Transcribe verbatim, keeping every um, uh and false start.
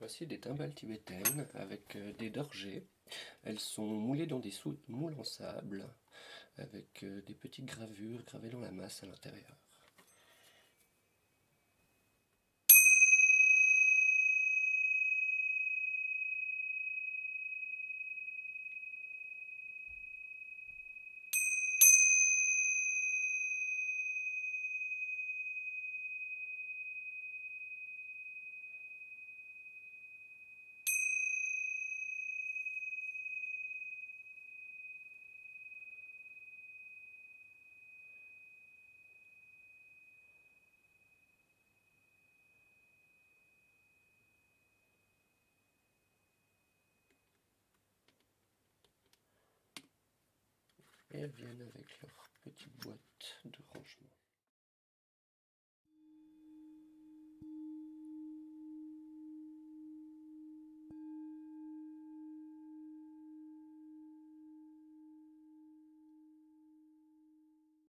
Voici des timbales tibétaines avec euh, des dorgés. Elles sont moulées dans des sou- moules en sable avec euh, des petites gravures gravées dans la masse à l'intérieur. Et elles viennent avec leur petite boîte de rangement.